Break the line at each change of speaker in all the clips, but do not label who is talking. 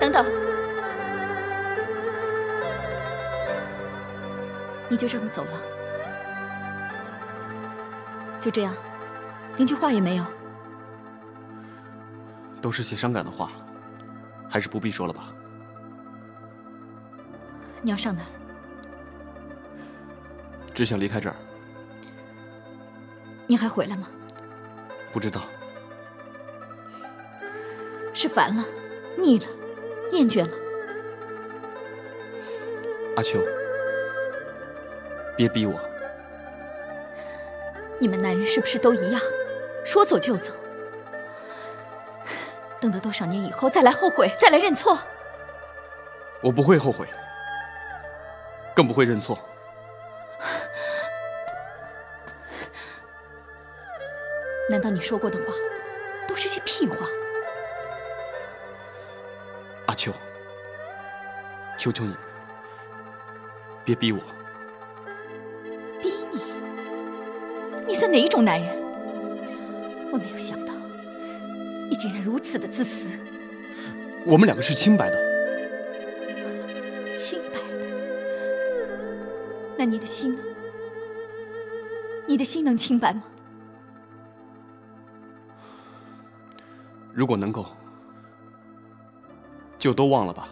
等等，你就这么走了？就这样，连句话也没有？
都是些伤感的话，还是不必说了吧。
你要上哪儿？
只想离开这儿。
你还回来吗？
不知道。
是烦了、腻了、厌倦了？
阿秋，别逼我。
你们男人是不是都一样，说走就走？等到多少年以后再来后悔，再来认错？
我不会后悔，更不会认错。
难道你说过的话都是些屁话？
阿秋，求求你，别逼我。
逼你？你算哪一种男人？我没有想到，你竟然如此的自私。
我们两个是清白的。
清白的？那你的心呢？你的心能清白吗？
如果能够，就都忘了吧。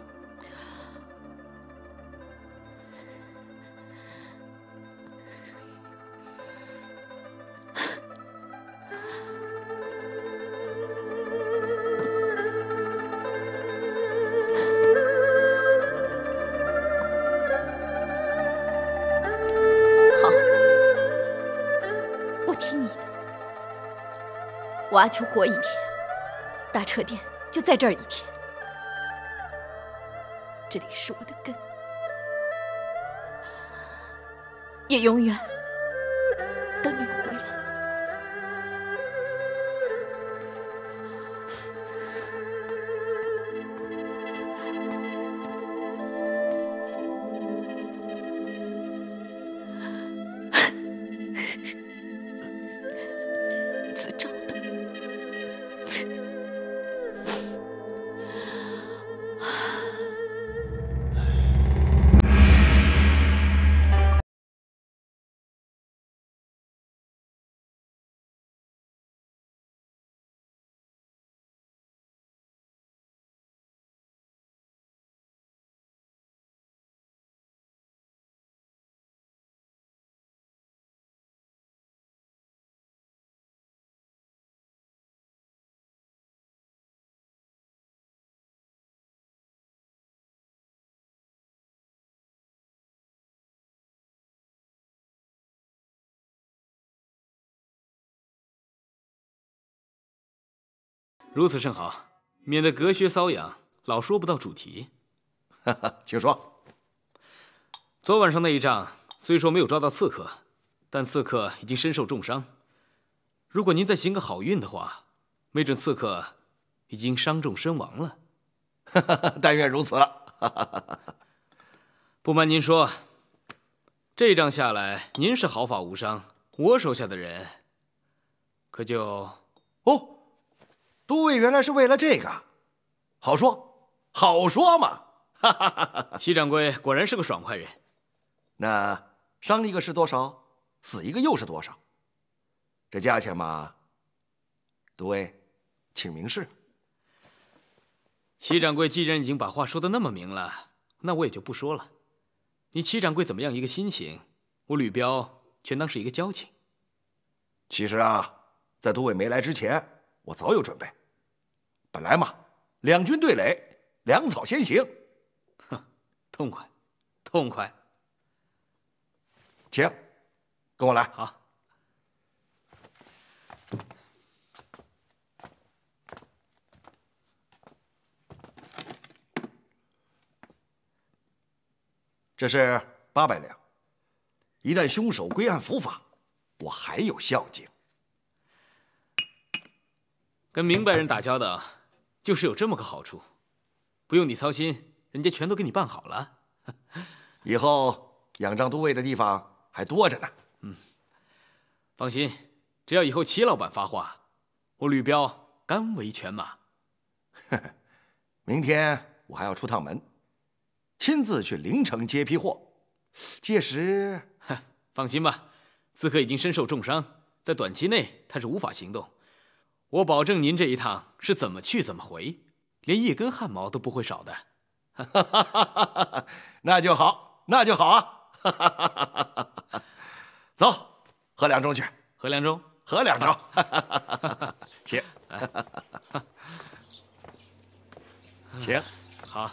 好，我听你的。我阿秋活一天，大车店就在这儿一天。这里是我的根，也永远等你回来。自找的。
如此甚好，免得隔靴搔痒，老说不到主题。
哈哈，请说。
昨晚上那一仗，虽说没有抓到刺客，但刺客已经身受重伤。如果您再行个好运的话，没准刺客已经伤重身亡了。
但愿如此。
不瞒您说，这一仗下来，您是毫发无伤，我手下的人可就……
哦。都尉原来是为了这个，好说，好说嘛！
齐掌柜果然是个爽快人。
那伤一个是多少？死一个又是多少？这价钱嘛，都尉，请明示。
齐掌柜既然已经把话说得那么明了，那我也就不说了。你齐掌柜怎么样一个心情，我吕彪全当是一个交情。
其实啊，在都尉没来之前，我早有准备。本来嘛，两军对垒，粮草先行。
哼，痛快，痛快。
请，跟我来。
好。
这是800两。一旦凶手归案伏法，我还有孝敬。
跟明白人打交道，就是有这么个好处，不用你操心，人家全都给你办好了。
以后仰仗都尉的地方还多着呢。
放心，只要以后齐老板发话，我吕彪甘为犬马。
明天我还要出趟门，亲自去临城接批货。届时，
放心吧，刺客已经身受重伤，在短期内他是无法行动。我保证您这一趟是怎么去怎么回，连一根汗毛都不会少的。
那就好，那就好啊！走，喝2盅去。
喝2盅，
喝2盅。请，请。
好。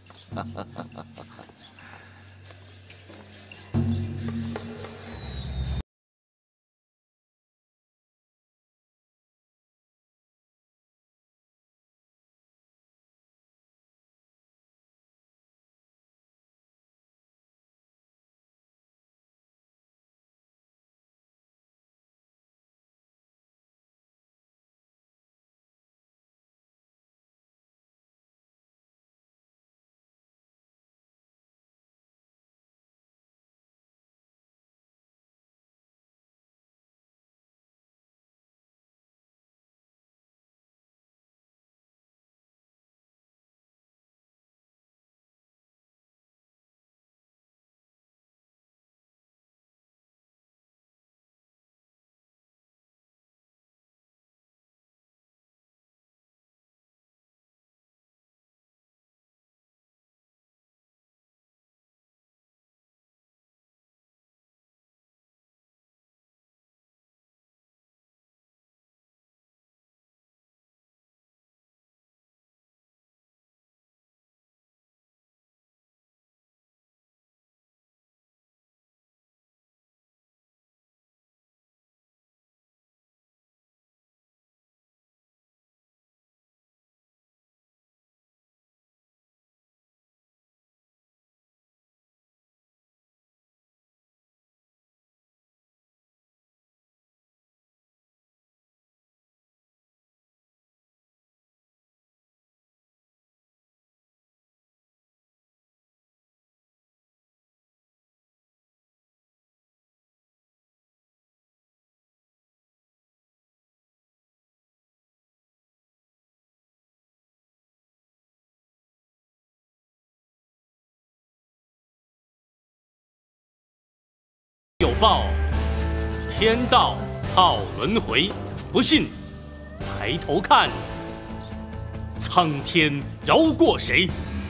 有报，天道好轮回，不信抬头看，苍天饶过谁？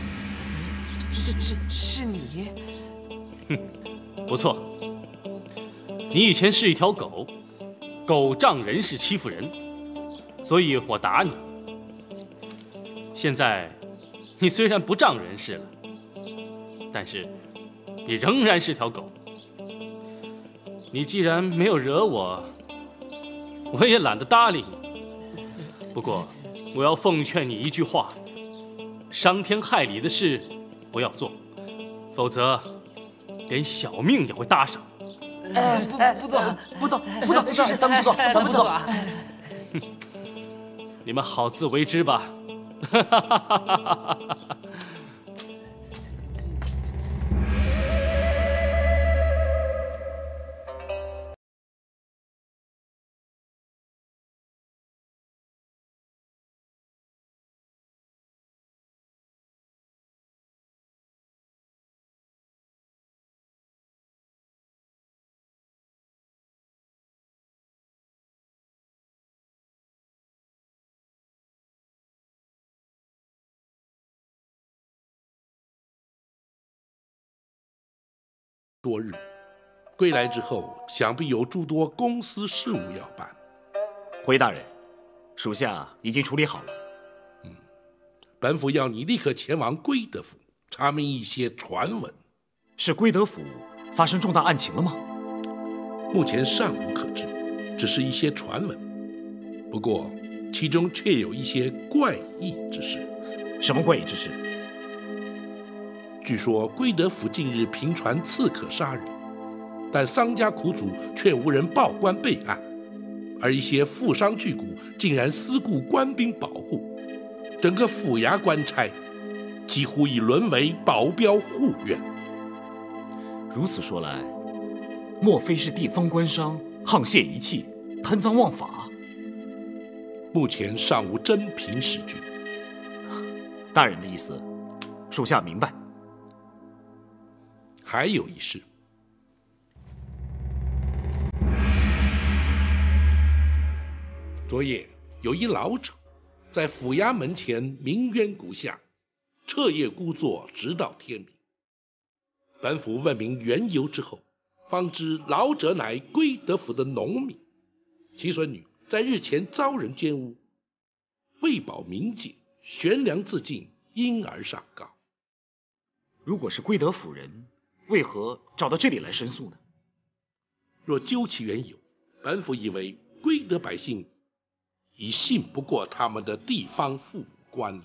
是你？
哼，不错。你以前是一条狗，狗仗人势欺负人，所以我打你。现在你虽然不仗人势了，但是你仍然是条狗。你既然没有惹我，我也懒得搭理你。不过，我要奉劝你一句话：伤天害理的事不要做，否则连小命也会搭上。
不做，是咱们不做，咱们不做。
你们好自为之吧。
多日，归来之后，想必有诸多公司事务要办。
回大人，属下已经处理好了。
本府要你立刻前往归德府，查明一些传闻。
是归德府发生重大案情了吗？
目前尚无可知，只是一些传闻。不过，其中却有一些怪异之事。
什么怪异之事？
据说归德府近日频传刺客杀人，但丧家苦主却无人报官备案，而一些富商巨贾竟然私雇官兵保护，整个府衙官差几乎已沦为保镖护院。
如此说来，莫非是地方官商沆瀣一气，贪赃枉法？
目前尚无真凭实据。
大人的意思属下明白。
还有一事，昨夜有一老者在府衙门前鸣冤鼓下，彻夜孤坐，直到天明。本府问明缘由之后，方知老者乃归德府的农民，其孙女在日前遭人奸污，为保名节，悬梁自尽，因而上告。
如果是归德府人，为何找到这里来申诉呢？
若究其缘由，本府以为归德百姓已信不过他们的地方父母官了。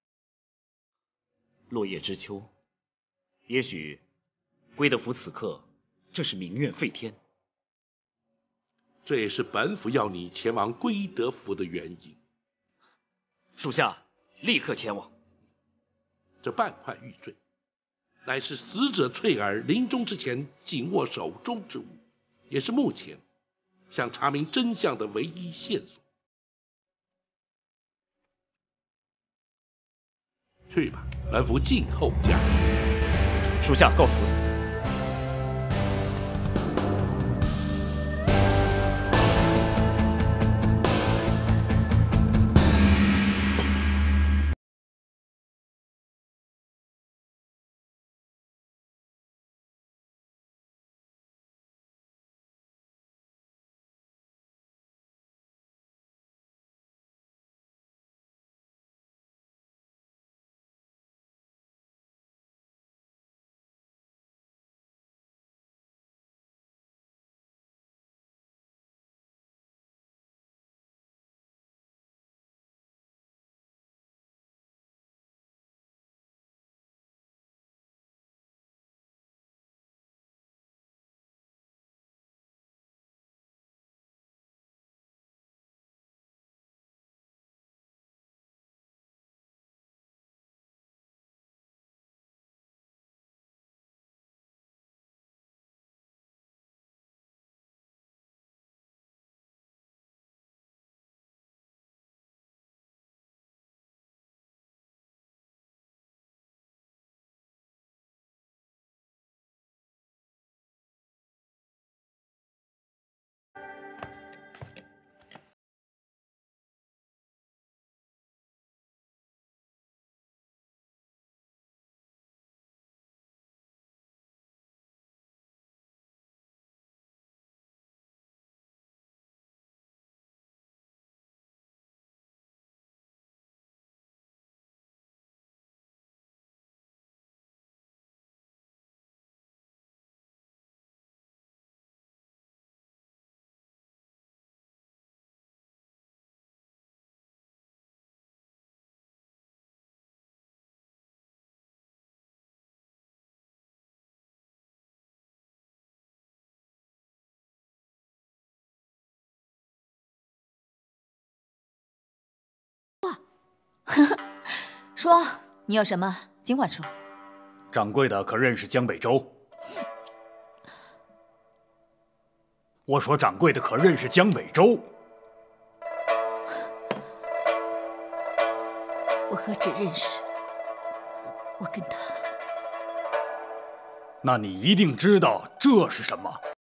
落叶知秋，也许归德府此刻正是民怨沸天。
这也是本府要你前往归德府的原因。
属下立刻前往。
这半块玉坠，乃是死者翠儿临终之前紧握手中之物，也是目前想查明真相的唯一线索。去吧，本府静候驾。
属下告辞。
说，你有什么尽管说。
掌柜的可认识江北洲？我说掌柜的可认识江北洲？
我何止认识，我跟他……
那你一定知道这是什么？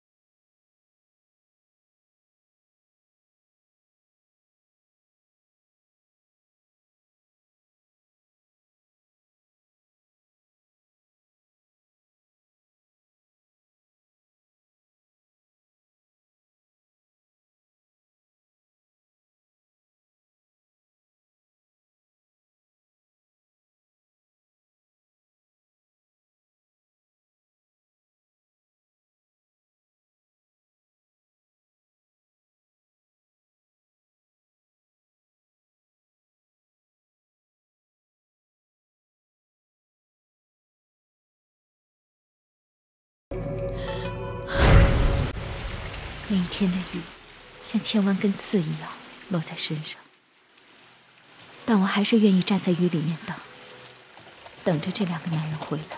那一天的雨像千万根刺一样落在身上，但我还是愿意站在雨里面等着这两个男人回来。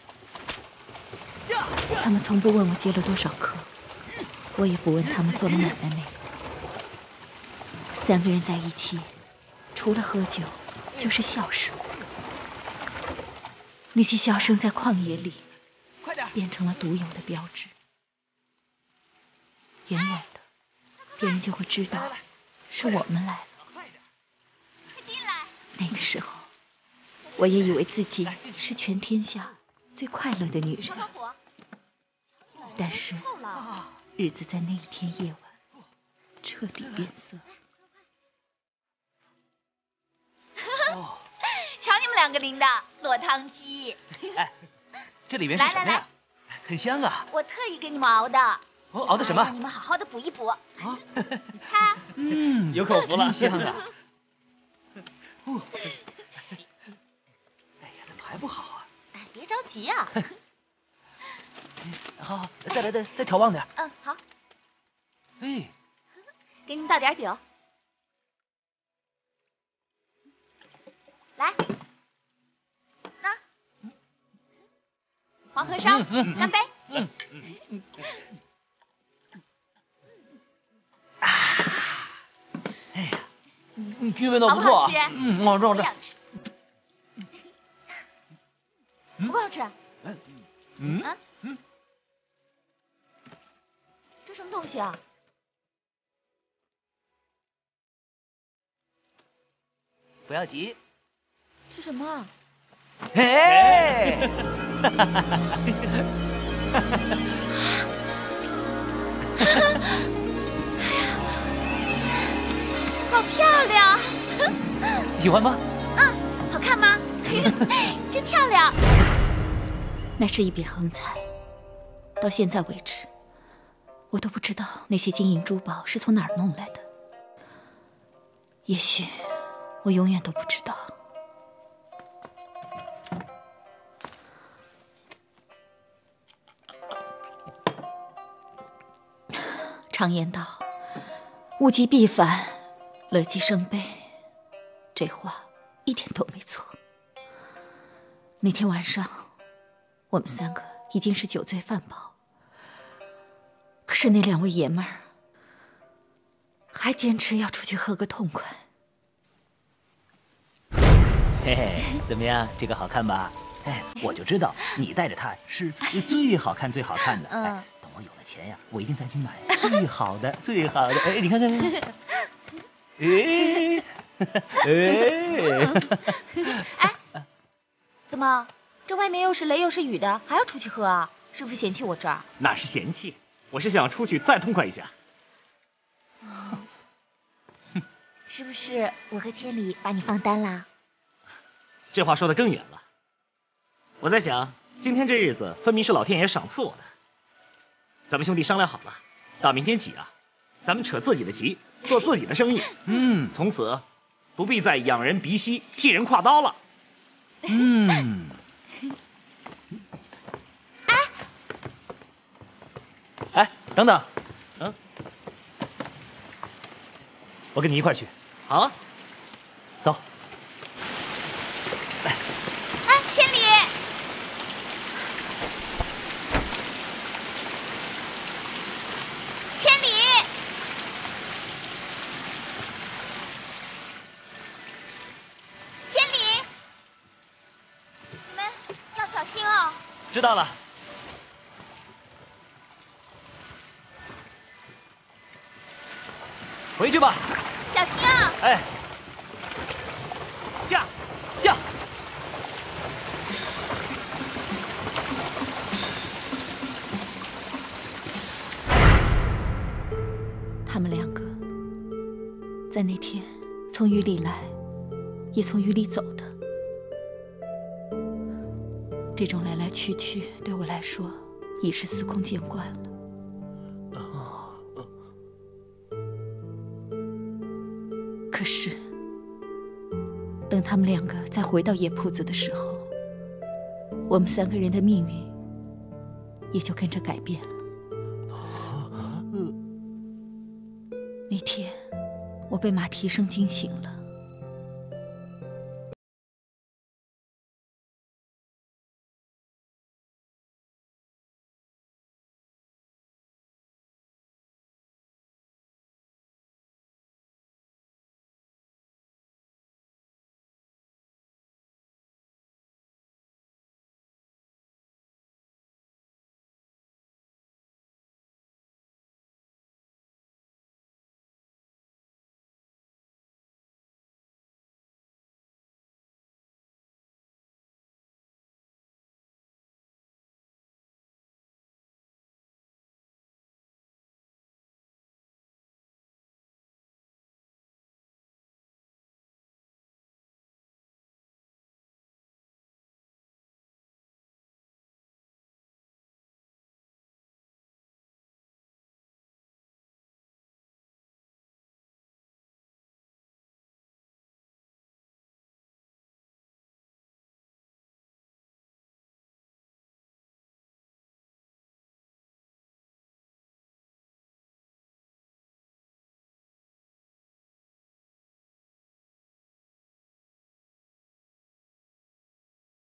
他们从不问我接了多少客，我也不问他们做了买卖没有。三个人在一起，除了喝酒就是笑声。 那些笑声在旷野里变成了独有的标志。远远的，别人就会知道是我们来了。那个时候，我也以为自己是全天下最快乐的女人。但是，日子在那一天夜晚彻底变色。
瞧你们两个淋的落汤鸡。
哎，这里面是什么呀？很香啊！
我特意给你们熬的。
哦，熬的什么？
让你们好好的补一补。啊，
它，有口福了，香啊！哦，哎呀，怎么还不好啊？
哎，别着急呀。
好，再调旺点。
嗯，好。
哎，
给你们倒点酒。来，那黄河烧，干杯！
哎呀，菌味道不错啊。好吃，好吃。
不好吃。这什么东西啊？
不要急。
是什么啊？
嘿！
好漂亮！
喜欢吗？
好看吗？真漂亮！
那是一笔横财，到现在为止，我都不知道那些金银珠宝是从哪儿弄来的。也许我永远都不知道。常言道，物极必反，乐极生悲，这话一点都没错。那天晚上，我们三个已经是酒醉饭饱，可是那两位爷们儿还坚持要出去喝个痛快。
嘿嘿，怎么样？这个好看吧？哎，我就知道你带着它是最好看、最好看的。哎，等我有了钱呀，我一定再去买最好的、最好的。哎，你看看，
哎，怎么？这外面又是雷又是雨的，还要出去喝啊？是不是嫌弃我这儿？
哪是嫌弃，我是想出去再痛快一下。
是不是我和千里把你放单啦？
这话说得更远了。我在想，今天这日子分明是老天爷赏赐我的。咱们兄弟商量好了，到明天起啊，咱们扯自己的旗，做自己的生意。从此不必再仰人鼻息，替人挎刀了。
哎，等等，我跟你一块去。
好啊，
走。
哎，千里，千里，千里，你们要小心哦。
知道了。回去吧。
小心啊！
哎，驾！
他们两个在那天从雨里来，也从雨里走的。这种来来去去，对我来说已是司空见惯了。可是，等他们两个再回到野铺子的时候，我们三个人的命运也就跟着改变了。那天，我被马蹄声惊醒了。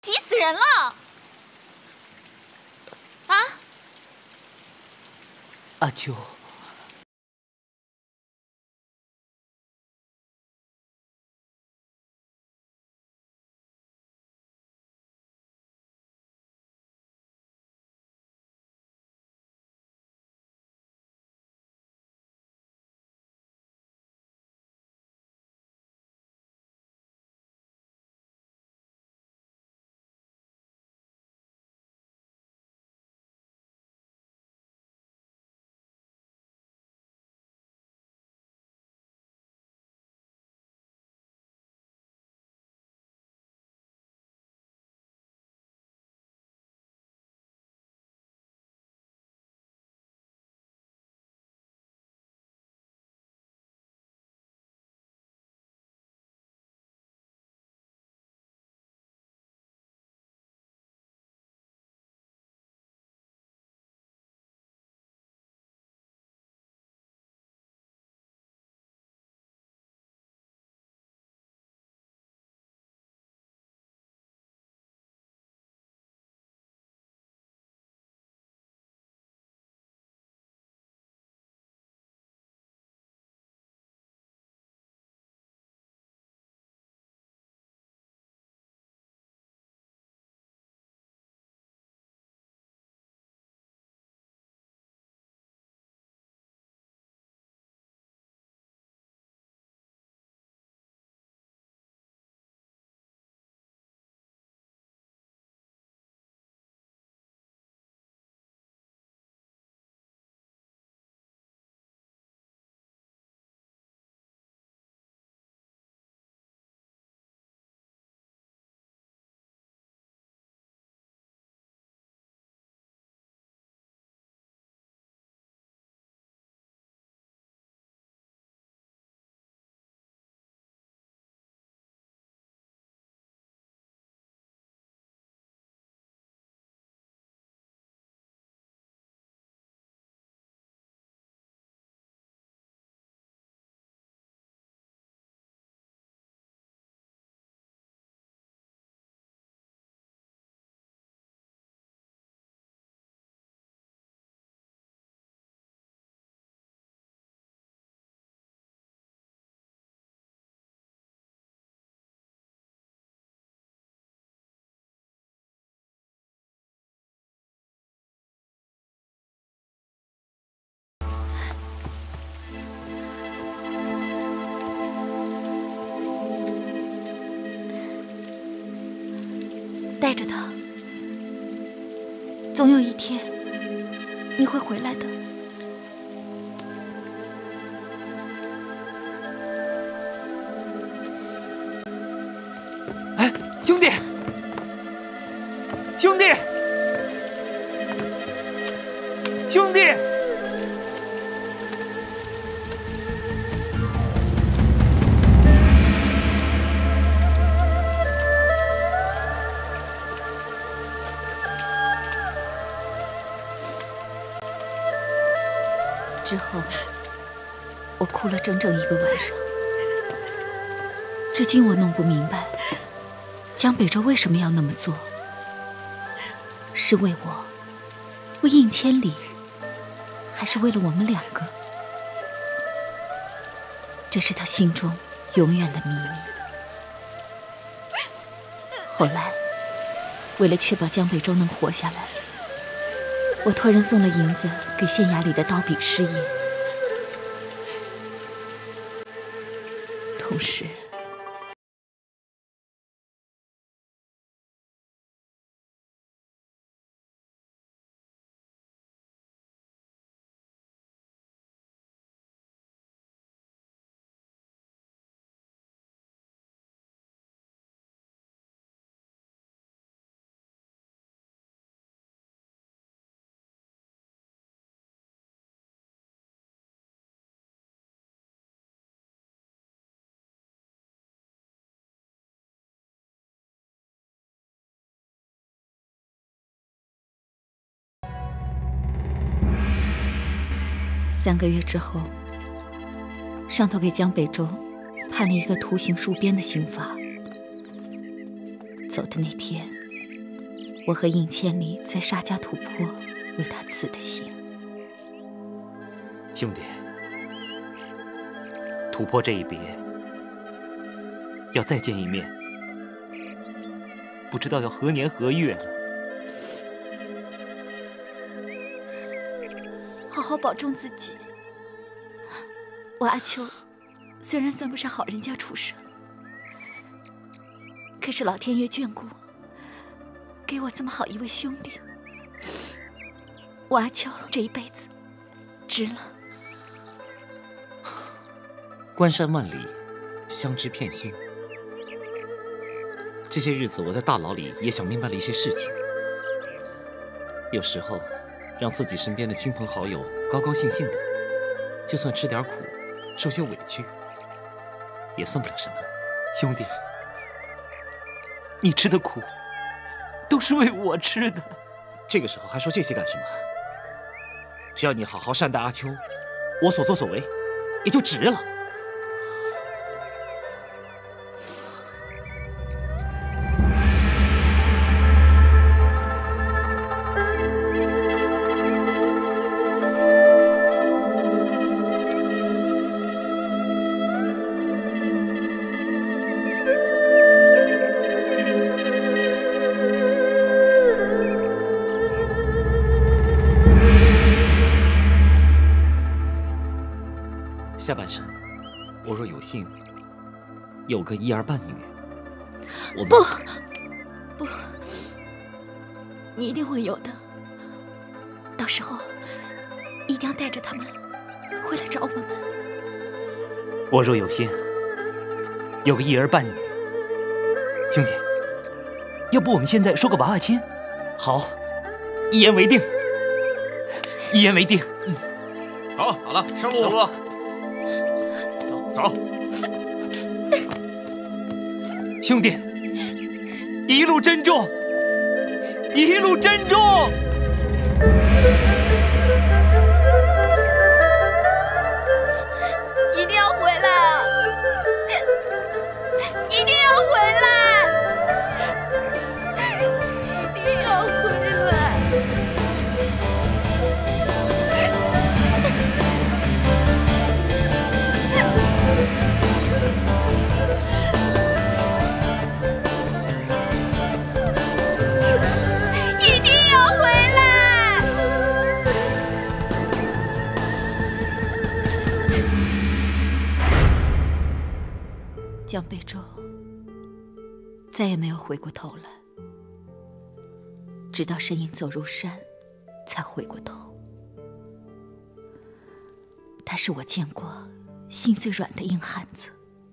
急死人了！啊？
阿秋。
带着他，总有一天你会回来的。
哎，兄弟，兄弟，兄弟！
之后，我哭了整整1个晚上。至今我弄不明白，江北洲为什么要那么做？是为我，为应千里，还是为了我们2个？这是他心中永远的秘密。后来，为了确保江北洲能活下来，我托人送了银子给县衙里的刀笔师爷，同时3个月之后，上头给江北洲判了一个徒刑戍边的刑罚。走的那天， 我和应千里在沙家土坡为他刺的心。
兄弟，土坡这一别，要再见一面，不知道要何年何月了。
好好保重自己。我阿秋虽然算不上好人家出身，可是老天爷眷顾，给我这么好一位兄弟，我阿秋这一辈子值了。
关山万里，相知片心。这些日子我在大牢里也想明白了一些事情。有时候，让自己身边的亲朋好友高高兴兴的，就算吃点苦，受些委屈，也算不了什么。兄弟，你吃的苦，都是为我吃的。这个时候还说这些干什么？只要你好好善待阿秋，我所作所为也就值了。下半生，我若有幸有个一儿半女，我们
不，你一定会有的。到时候一定要带着他们回来找我们。
我若有幸有个一儿半女，兄弟，要不我们现在说个娃娃亲？好，一言为定，一言为定。
好，
好了，上路了。
走，
兄弟，一路珍重，一路珍重。
一定要回来啊！一定要回来！一定要回来！一定要回来！
江北洲再也没有回过头来，直到身影走入山，才回过头。他是我见过心最软的硬汉子。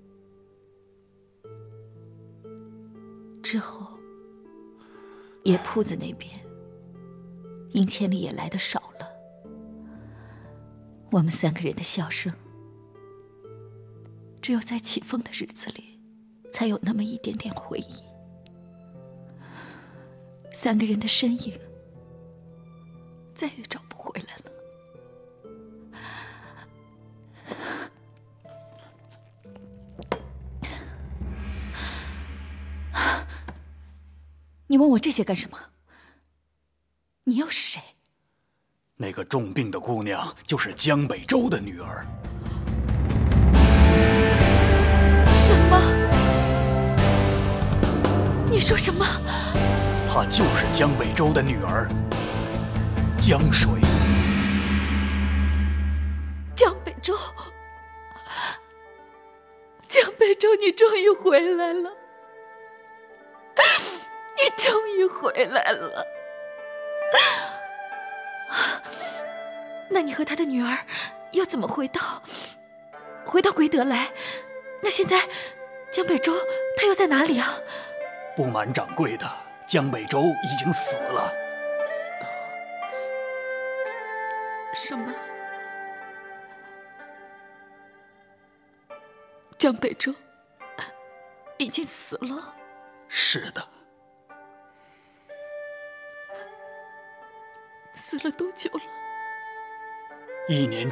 之后，野铺子那边，应千里也来得少了。我们三个人的笑声，只有在起风的日子里，才有那么一点点回忆。三个人的身影，再也找不回来了。你问我这些干什么？你又是谁？
那个重病的姑娘就是江北洲的女儿。
什么？你说什么？
她就是江北洲的女儿，江水。
江北洲，江北洲，你终于回来了！你终于回来了。那你和他的女儿又怎么回到归德来？那现在江北洲他又在哪里啊？
不瞒掌柜的，江北洲已经死了。
什么？江北洲已经死了？
是的。
死了多久了
？1年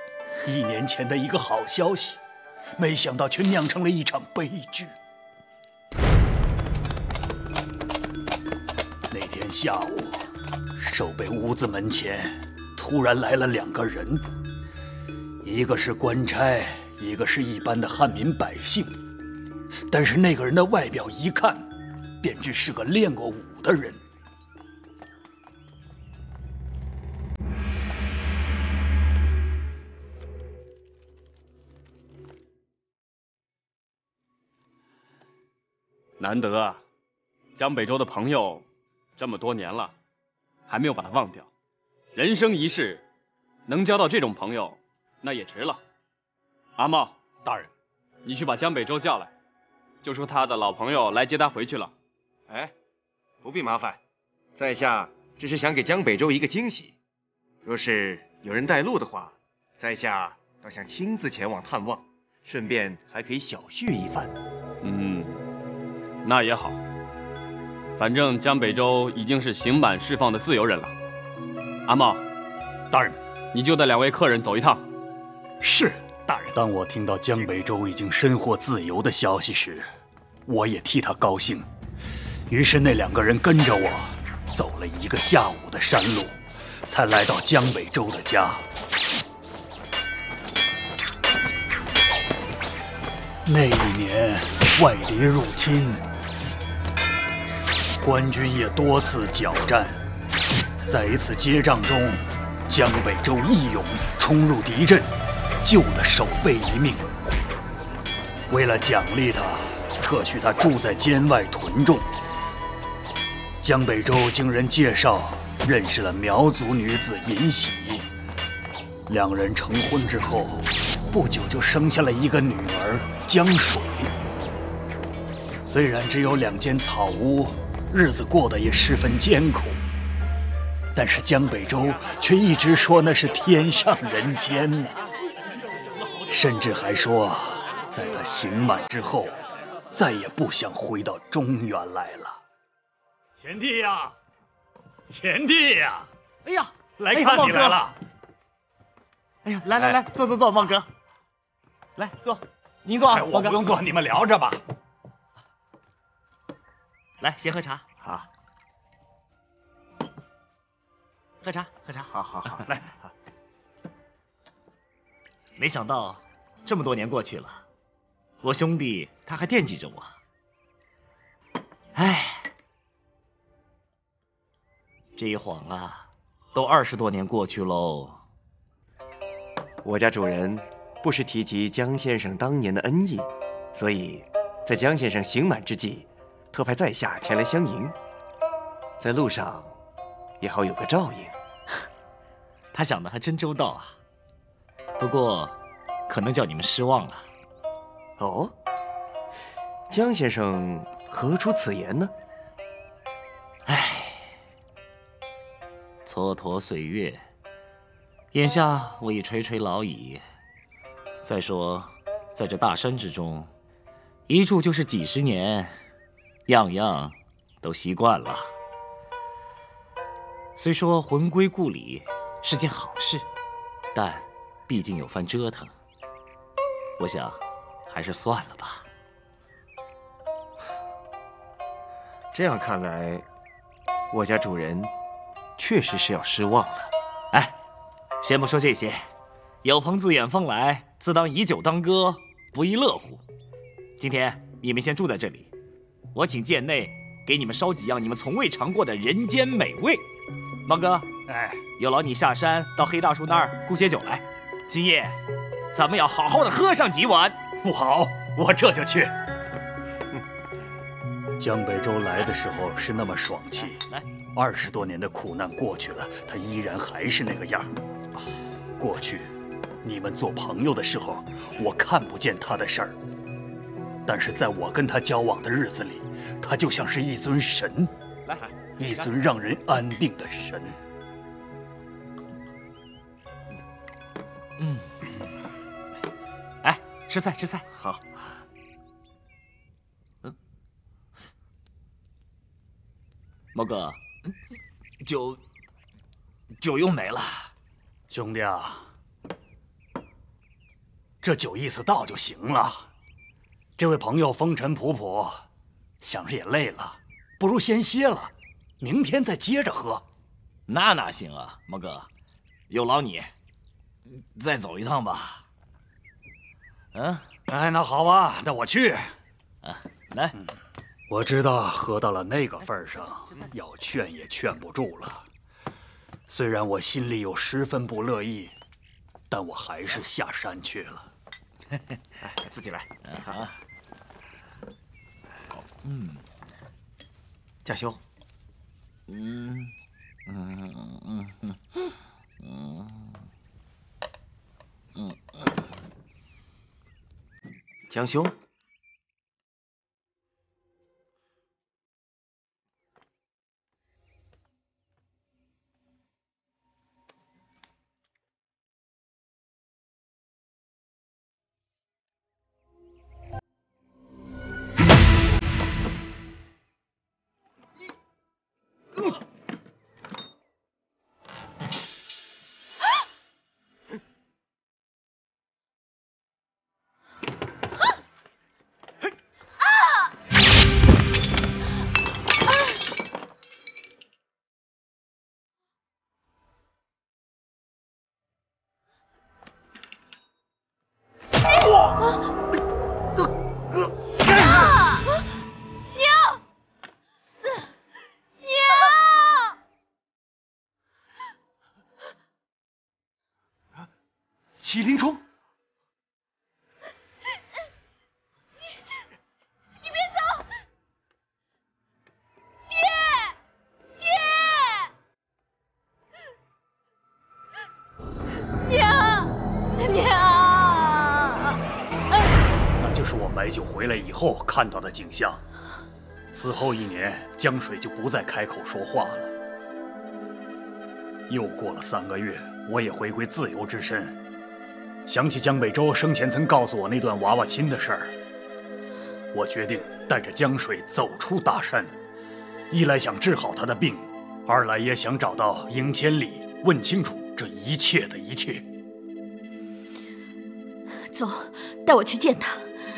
前。1年前的一个好消息，没想到却酿成了一场悲剧。 那天下午，守备屋子门前突然来了2个人，一个是官差，一个是一般的汉民百姓。但是那个人的外表一看，便知是个练过武的人。
难得啊，江北州的朋友，这么多年了，还没有把他忘掉。人生一世，能交到这种朋友，那也值了。阿茂
大人，
你去把江北州叫来，就说他的老朋友来接他回去了。
哎，不必麻烦，在下只是想给江北州一个惊喜。若是有人带路的话，在下倒想亲自前往探望，顺便还可以小叙一番。
那也好。反正江北州已经是刑满释放的自由人了。阿茂，
大人，
你就带2位客人走一趟。
是，大人。当我听到江北州已经身获自由的消息时，我也替他高兴。于是那2个人跟着我，走了1个下午的山路，才来到江北州的家。那一年外敌入侵，官军也多次交战。在一次接仗中，江北州义勇冲入敌阵，救了守备一命。为了奖励他，特许他住在监外屯中。江北州经人介绍，认识了苗族女子尹喜，2人成婚之后，不久就生下了1个女儿江水。虽然只有2间草屋，日子过得也十分艰苦，但是江北州却一直说那是天上人间呢，甚至还说，在他刑满之后，再也不想回到中原来了。
贤弟呀，贤弟呀！
哎呀，
来看你来了。
哎呀，来，坐，茂哥，来坐，您坐啊。
我不用坐，你们聊着吧。
来，先喝茶。好。喝茶。好，来。没想到这么多年过去了，我兄弟他还惦记着我。哎，这一晃啊，都20多年过去喽。
我家主人不时提及江先生当年的恩义，所以在江先生刑满之际，特派在下前来相迎，在路上也好有个照应。
他想的还真周到啊，不过可能叫你们失望了。
哦，江先生何出此言呢？
唉，蹉跎岁月，眼下我已垂垂老矣。再说，在这大山之中，一住就是几10年，样样都习惯了。虽说魂归故里是件好事，但毕竟有番折腾，我想还是算了吧。
这样看来，我家主人确实是要失望了。
哎，先不说这些，有朋自远方来，自当以酒当歌，不亦乐乎。今天你们先住在这里，我请贱内给你们烧几样你们从未尝过的人间美味。猫哥，
哎，
有劳你下山到黑大叔那儿雇些酒来，今夜咱们要好好的喝上几碗。
不好，我这就去。江北州来的时候是那么爽气，
来
，20多年的苦难过去了，他依然还是那个样。过去你们做朋友的时候，我看不见他的事儿，但是在我跟他交往的日子里，他就像是一尊神，一尊让人安定的神。
哎，吃菜。
好。
猫哥，酒又没了。
兄弟啊，这酒意思到就行了。这位朋友风尘仆仆，想着也累了，不如先歇了， 明天再接着喝。
那哪行啊，毛哥，有劳你，再走一趟吧。嗯，
哎，那好吧，那我去。
啊，来。
我知道喝到了那个份上，要劝也劝不住了。虽然我心里有10分不乐意，但我还是下山去了。
哎，自己来。
好。
驾修。江兄。
麒麟冲！
你别走！爹！娘！
那就是我买酒回来以后看到的景象。此后1年，江水就不再开口说话了。又过了3个月，我也回归自由之身。想起江北洲生前曾告诉我那段娃娃亲的事儿，我决定带着江水走出大山，一来想治好他的病，二来也想找到赢千里，问清楚这一切的一切。
走，带我去见他。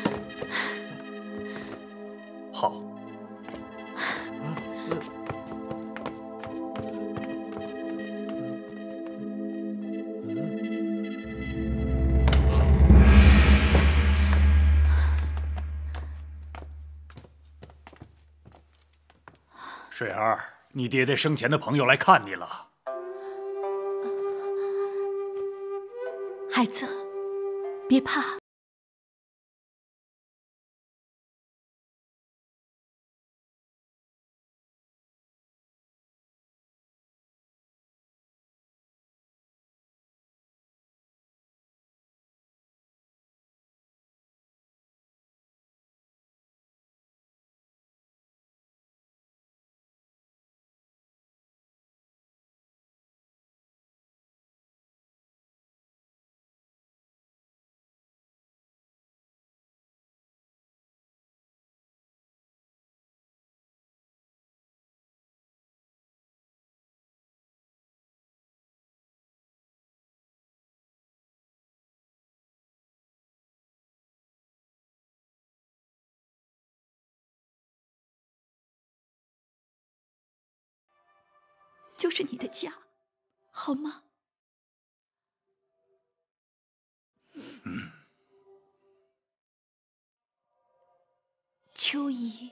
好。水儿，你爹爹生前的朋友来看你了。
孩子，别怕。就是你的家，好吗？秋怡，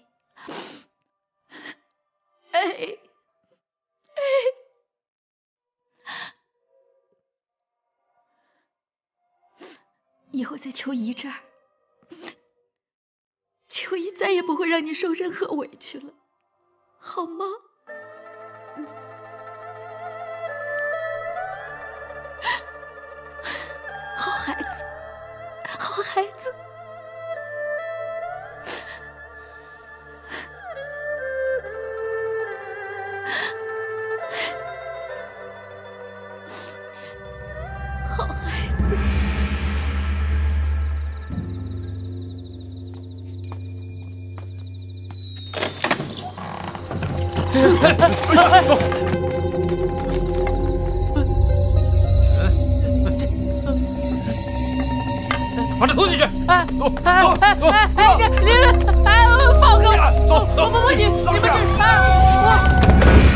以后在秋怡这儿，秋怡再也不会让你受任何委屈了，好吗？好孩子，好孩子。好孩子。
走。把他拖进去！
哎，
走，
放开我！
走，
不行，你们这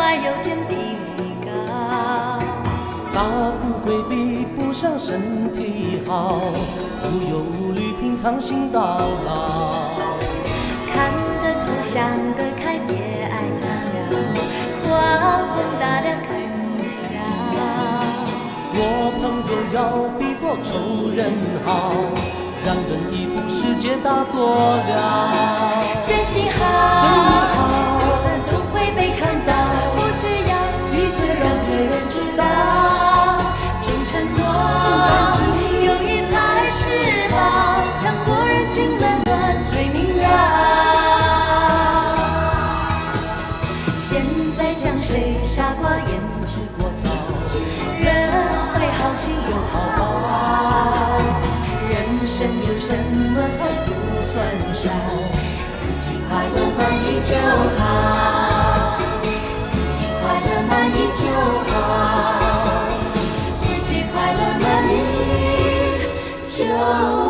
外有天比你高。
大富贵比不上身体好，无忧无虑品尝心到老。
看得透想得开，别爱计较，狂风大量开不下。
我朋友要比多仇人好，让人一步世界大多了。
真心好，久了总会被看到，不需要急着让别人知道。真承诺，真感情，友谊才是宝，强过人情冷暖最明了。现在讲谁傻瓜言之过早，人会好心有好报。人生有什么才不算少？自己快乐满意就好，自己快乐满意就好，自己快乐满意就好。